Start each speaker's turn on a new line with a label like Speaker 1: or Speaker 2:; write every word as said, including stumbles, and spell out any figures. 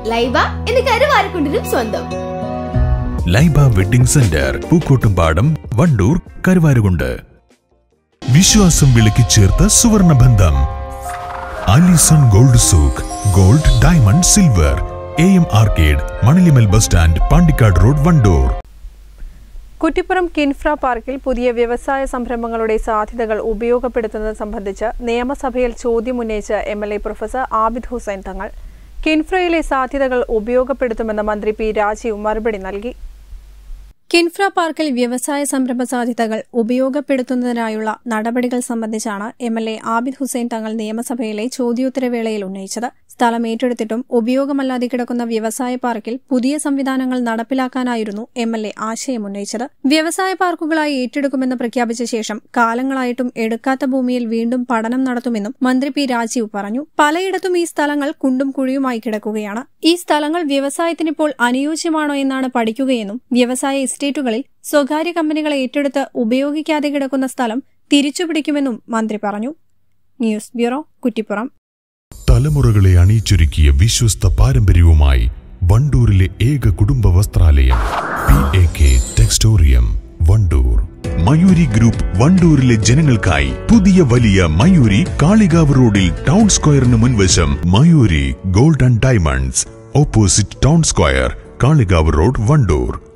Speaker 1: ലൈബ എന്ന കരുവാരക്കുണ്ടിനും സ്വന്തം.
Speaker 2: Laiba wedding centre, Pookkottumpadam, Wandoor, Karuvarakundu. വിശ്വാസം വിളക്കി ചേർത്ത സുവർണ ബന്ധം. Allison gold souk, gold, diamond, silver. A M arcade, Manalimal bus stand, Pandikkad road, Wandoor.
Speaker 3: Kuttippuram Kinfra പാർക്കിൽ പുതിയ വ്യവസായ സംരംഭങ്ങളുടെ സാധ്യതകൾ ഉപയോഗപ്പെടുത്തുന്നത് സംബന്ധിച്ച് നിയമസഭയിൽ ചോദ്യമുന്നയിച്ച M L A professor Abid Hussain Thangal. കിൻഫ്രയിലെ സാധ്യതകൾ ഉപയോഗപ്പെടുത്തുമെന്ന് മന്ത്രി പി രാജീവ് മറുപടി നൽകി. കിൻഫ്ര പാർക്കിൽ വ്യവസായ സംരംഭ സാധ്യതകൾ ഉപയോഗപ്പെടുത്തുന്നതിനായുള്ള നടപടികൾ സംബന്ധിച്ചാണ് M L A Abid Hussain Thangal നിയമസഭയിലെ ചോദ്യോത്തരവേളയിൽ ഉന്നയിച്ചത്. സ്ഥലം ഏറ്റെടുത്തിട്ടും ഉപയോഗമല്ലാതെ കിടക്കുന്ന വ്യവസായ പാർക്കിൽ പുതിയ സംവിധാനങ്ങൾ നടപ്പിലാക്കാനായിരുന്നു എം എൽ എ ആശയമുന്നയിച്ചത്. വ്യവസായ പാർക്കുകളായി ഏറ്റെടുക്കുമെന്ന് പ്രഖ്യാപിച്ച ശേഷം കാലങ്ങളായിട്ടും എടുക്കാത്ത ഭൂമിയിൽ വീണ്ടും പഠനം നടത്തുമെന്നും മന്ത്രി പി രാജീവ് പറഞ്ഞു. പലയിടത്തും ഈ സ്ഥലങ്ങൾ കുണ്ടും കുഴിയുമായി കിടക്കുകയാണ്. ഈ സ്ഥലങ്ങൾ വ്യവസായത്തിനിപ്പോൾ അനുയോജ്യമാണോ എന്നാണ് പഠിക്കുകയെന്നും വ്യവസായ എസ്റ്റേറ്റുകളിൽ സ്വകാര്യ കമ്പനികളെ ഏറ്റെടുത്ത് ഉപയോഗിക്കാതെ കിടക്കുന്ന സ്ഥലം തിരിച്ചുപിടിക്കുമെന്നും മന്ത്രി പറഞ്ഞു. News bureau, Kuttippuram.
Speaker 2: തലമുറകളെ അണിയിച്ചൊരുക്കിയ വിശ്വസ്ത പാരമ്പര്യവുമായി വണ്ടൂരിലെ ഏക കുടുംബ വസ്ത്രാലയം P A K Textorium, Wandoor. Mayuri group വണ്ടൂരിലെ ജനങ്ങൾക്കായി പുതിയ വലിയ മയൂരി കാളികാവ് റോഡിൽ ടൗൺ സ്ക്വയറിന് മുൻവശം Mayuri gold and diamonds, opposite town square, Kalikavu road, Wandoor.